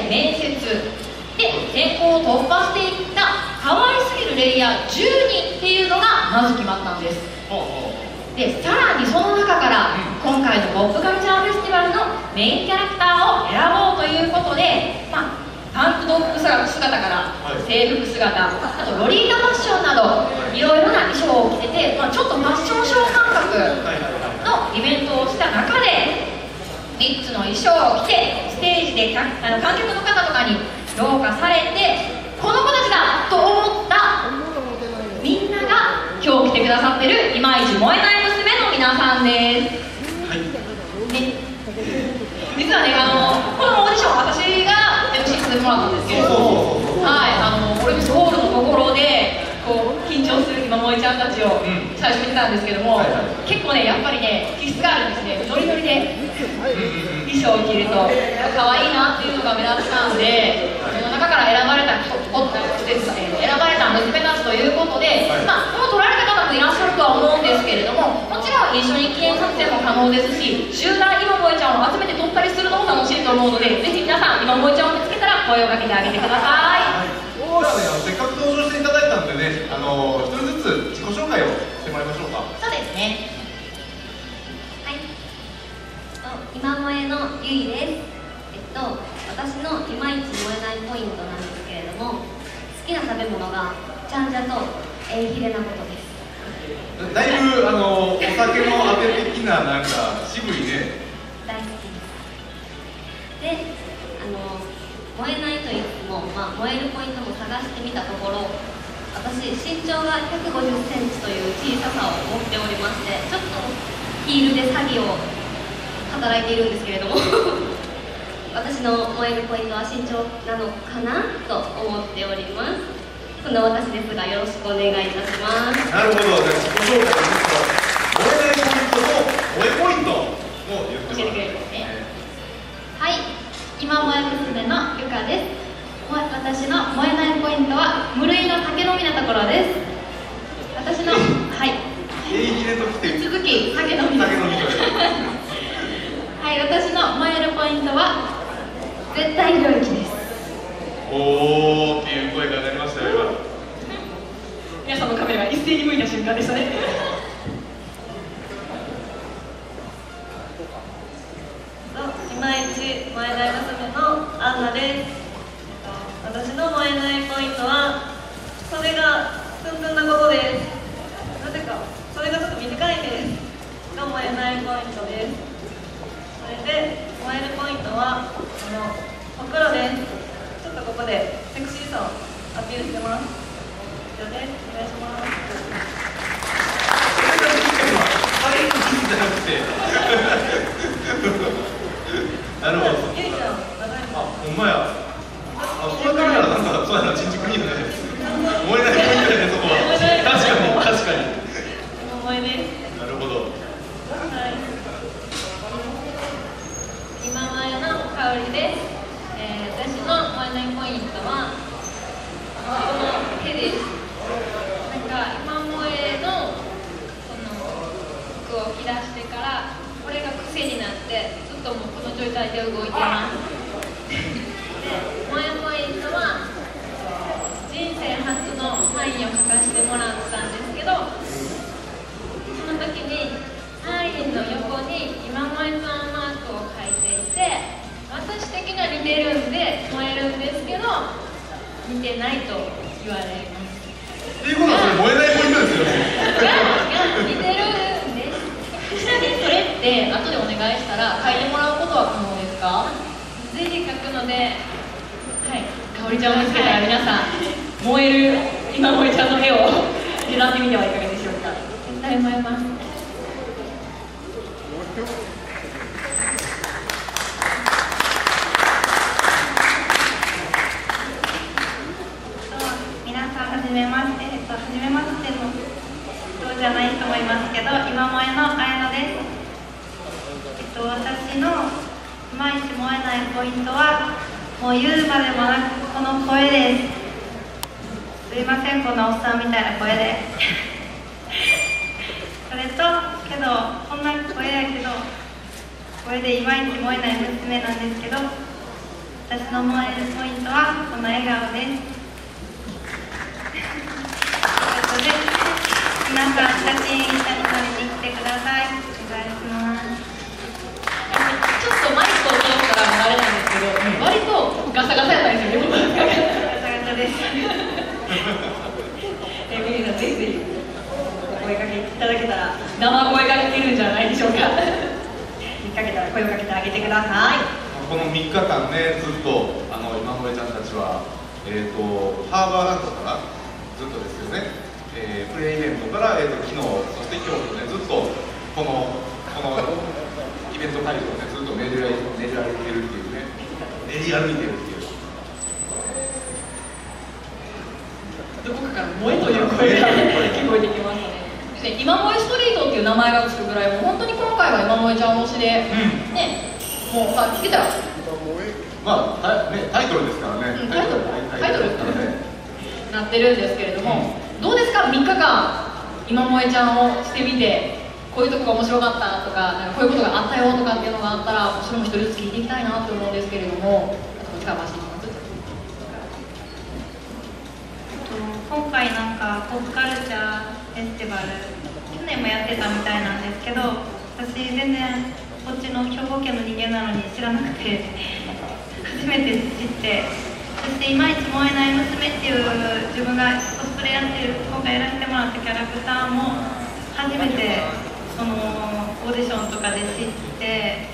で面接で選考を突破していった可愛すぎるレイヤー10人っていうのがまず決まったんです。でさらにその中から今回のポップカルチャーフェスティバルのメインキャラクターを選ぼうということで、タンクトップ姿から制服姿、あとロリータファッションなどいろいろな衣装を着てて、ちょっとファッションショー感覚のイベントをした中で3つの衣装を着てステージで観客の方とかに評価されて、この子たちだと思ったみんなが今日来てくださってるいまいち燃えない娘の皆さんです。実はね、このオーディション私が MC させてもらったんですけれども、オレンジホールのところでこう緊張する今萌ちゃんたちを最初見てたんですけども、結構ねやっぱりね気質があるんですね。ノリノリで衣装を着ると可愛いなっていうのが目立ったんで、その中から選ばれた娘たちということで、もう撮られた方もいらっしゃるとは思うんですけれども、もちろん一緒に記念撮影も可能ですし、集団今萌ちゃんを集めて撮ったりするのも楽しいと思うので、ぜひ皆さん今萌ちゃんを見つけたら声をかけてあげてください。 せっかく登場していただいたんでね、一人ずつ自己紹介をしてもらいましょうか。 そうですね。 はい。今萌えのゆいです。私のいまいち燃えないポイントなんですけれども、好きな食べ物がちゃんじゃとエイヒレなことです。 だいぶお酒のあて的ななんか渋いね。 大好きです。で、燃えないといっても、燃えるポイントも探してみたところ、私身長が150センチという小ささを持っておりまして、ちょっとヒールで詐欺を働いているんですけれども私の燃えるポイントは身長なのかなと思っております。そんな私ですが、よろしくお願いいたします。 なるほど。じゃあ自己紹介ですと、燃えないポイントと燃えポイントを言ってもらって、 はい、今萌え娘のゆかです。私の燃えないポイントは無類の酒飲みなところです。私の引き続き酒飲みです。はい、私の燃えるポイントは絶対ひろゆきです。 おーっていう声が出ましたよ、今。 皆さんのカメラが一斉に向いた瞬間でしたね。 いまいち燃えない娘のアンナです。私の燃えないポイントはそれがツンツンなことです。なぜかそれがちょっと短いですが燃えないポイントです。それで燃えるポイントはほくろです。ちょっとここでセクシーさをアピールしてます。以上です。お願いします。 なるほど。 ゆいちゃん、 ほんまや。これからなんかそうやな、ちんちくにいいね。燃えないポイントやね、そこは。確かに。 燃えです。 なるほど。 はい。今前の香りです。私の燃えないポイントはこの手です。なんか今萌えのこの服を着出してからこれが癖になってずっともうこの状態で動いてます。で、萌えポイントは人生初のサインを書かせてもらったんですけど、その時にサインの横に今萌えさんマークを書いていて、私的には似てるんで燃えるんですけど似てないと言われます。 っていうことはそれ燃えないポイントですよね。 似てるんです。 ちなみにそれって後でお願いしたら書いてもらうことは可能ですか？ ぜひ書くので、 はい、かおりちゃんを見つけたら皆さん燃える今萌ちゃんの絵を狙ってみてはいかがでしょうか。 絶対燃えます。 はじめましての人じゃないと思いますけど、今萌えの綾乃です。私のいまいち燃えないポイントはもう言うまでもなくこの声です。すいません、こんなおっさんみたいな声でそれとけどこんな声やけどこれでいまいち燃えない娘なんですけど、 私の燃えるポイントはこの笑顔です。ということで、皆さん写真一緒に撮りに来てください。お願いします。 ちょっとマイクを通したらあれなんですけど、割とガサガサやったんですよね。 ガサガサです。 ミリーさん、ぜひぜひお声かけいただけたら、生声が聞けるんじゃないでしょうか。見かけたら声をかけてあげてください。 この3日間ね、ずっと今萌ちゃんたちは、ハーバーランドからずっとですよね、プレイベントから、昨日、そして今日とね、ずっとこのイベント会場をね、ずっと練り歩いてるっていうね、練り歩いてるっていう。 どこかから萌えという声が聞こえてきましたね。今萌えストリートっていう名前がつくぐらい、もう本当に今回は今萌ちゃん推しで、ね、もう聞けたら、 まあタイトルですからね。 タイトルですからね。なってるんですけれども、どうですか、3日間今萌ちゃんをしてみて、こういうとこが面白かったとか、なんかこういうことがあったよとかっていうのがあったら、それも一人ずつ聞いていきたいなと思うんですけれども、お時間回していきます。 今回なんかポップカルチャーフェスティバル、去年もやってたみたいなんですけど、私全然こっちの兵庫県の人間なのに知らなくて初めて知って、そしていまいち燃えない娘っていう自分がコスプレやってる今回やらせてもらったキャラクターも初めてそのオーディションとかで知って、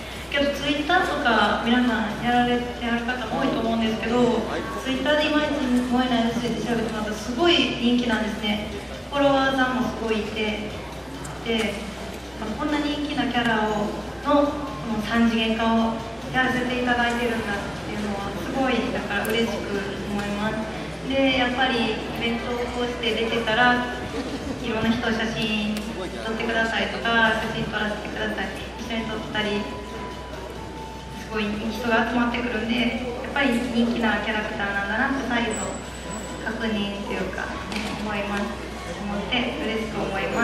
けどツイッターとか皆さんやられてはる方も多いと思うんですけど、ツイッターでいまいち燃えない娘って調べてもらったらすごい人気なんですね。フォロワーさんもすごいいて、でこんな人気なキャラの3次元化をやらせていただいてるんだっていうのはすごいだから嬉しく思います。でやっぱりイベントをこうして出てたらいろんな人写真撮ってくださいとか、写真撮らせてください、一緒に撮ったりすごい人が集まってくるんで、やっぱり人気なキャラクターなんだなって再度確認というか、思って嬉しく思います。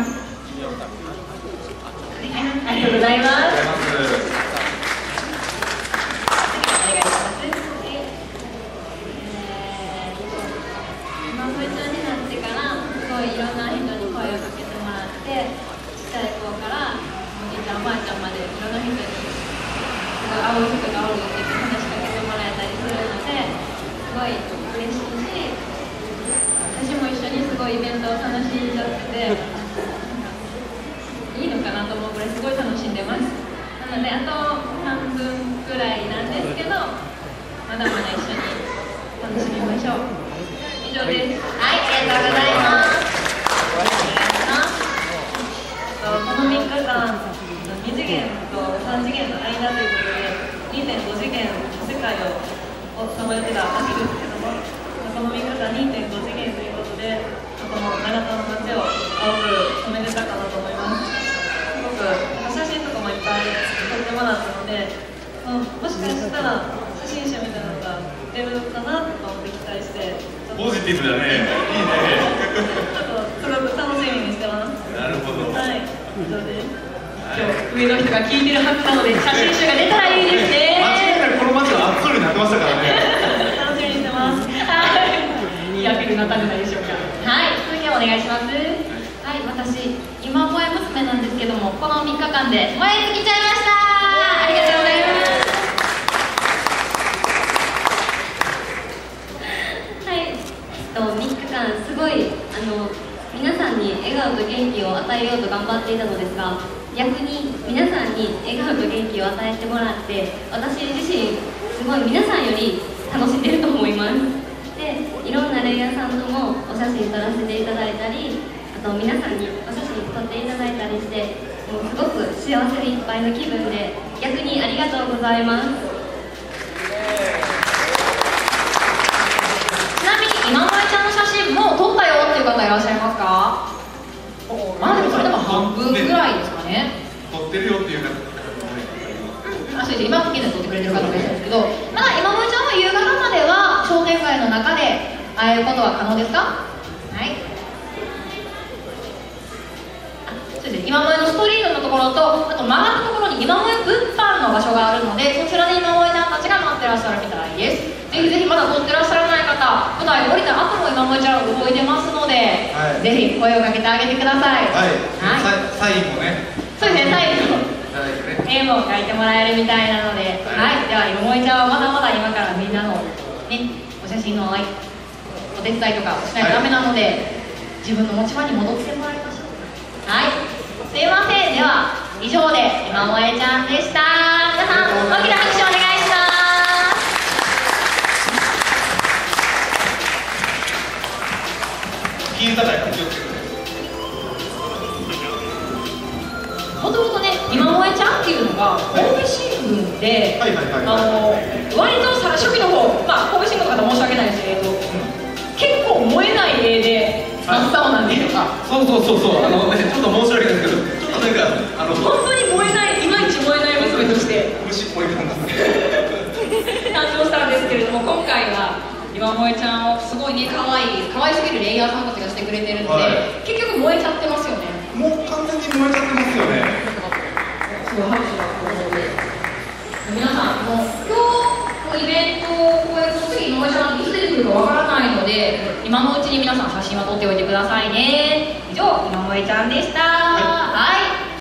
ありがとうございます。お願いします。 今萌ちゃんになってからすごいいろんな人に声をかけてもらって、ちっちゃい子からおじいちゃんおばあちゃんまでいろんな人にすごい会う人がおるって話しかけてもらえたりするので、すごい嬉しいし、私も一緒にすごいイベントを楽しんじゃってて、いいのかなと思うぐらいすごい楽しんでます。なのであと半分くらいなんですけど、まだまだ一緒に楽しみましょう。以上です。 はい、ありがとうございます。 この3日間、2次元と3次元の間ということで、2.5次元の世界をさまよってたわけですけども、この3日間2.5次元ということで、この長田の街を青く染めれたかなと思います。すごく写真とかもいっぱい撮ってもらったので、もしかしたら写真集みたいなのが出るのかなとか思って期待して、 ポジティブだね。いいね。 ちょっとすごく楽しみにしてます。 なるほど。 はい、以上です。 今日上の人が聞いてるはずなので、写真集が出たらいいですね。 間違いなくこの街は暑そうになってましたからね。 楽しみにしてます。 はい、いいアピールになったんじゃないでしょうか。はい、続きをお願いします。はい、私今萌え娘なんですけども、この3日間で萌え尽きちゃいました。ありがとうございます。 はい、3日間すごい皆さんに笑顔と元気を与えようと頑張っていたのですが、逆に皆さんに笑顔と元気を与えてもらって、私自身すごい皆さんより楽しんでると思います。で、いろんなレイヤーさんともお写真撮らせていただいたり、あと皆さんにお写真撮っていただいたりして、もうすごく幸せでいっぱいの気分で、逆にありがとうございます。 ちなみに今萌ちゃんの写真もう撮ったよっていう方いらっしゃいますか？まあでもそれでも半分ぐらいですかね。 撮ってるよっていう方。 そうです、今現在撮ってくれてる方もいらっしゃるんですけど、まだ今萌ちゃんは夕方までは商店街の中で会えることは可能ですか？はい。そうですね、今萌のストリートのところと、あと曲がったところに今萌物販の場所があるので、そちらで今萌ちゃんたちが待ってらっしゃるみたいです。ぜひぜひまだ撮ってらっしゃらない方、舞台降りた後も今萌ちゃん動いてますので、 はい、 ぜひ声をかけてあげてください。 はい、サインもね、 そうですね、サインも絵も描いてもらえるみたいなので、はい、では今萌ちゃんはまだまだ今からみんなのね、お写真のお手伝いとかしないとダメなので、自分の持ち場に戻ってもらいましょう。はい、すいません。では以上で今萌ちゃんでした。皆さん大きな拍手お願いします。 聞いたら気をつけて。 もともとね、今萌ちゃんっていうのが神戸新聞で、割とさ初期の方、まあ神戸新聞の方申し訳ないですけど、結構燃えない絵で真っ青なんで、 そうそうそうそう、ちょっと申し訳ないですけど、ちょっとなんか本当に燃えない、いまいち燃えない娘として虫っぽい感じ誕生したんですけれども、今回は今萌ちゃんをすごいね、可愛すぎるレイヤーさんたちがしてくれてるので、結局燃えちゃってますよね。 もう完全に燃えちゃってますよね。 すごい拍手がこうで、皆さんもう今日のイベントをこれ次今萌ちゃんいつ出てくるかわからないので、今のうちに皆さん写真は撮っておいてくださいね。以上、今萌ちゃんでした。はい。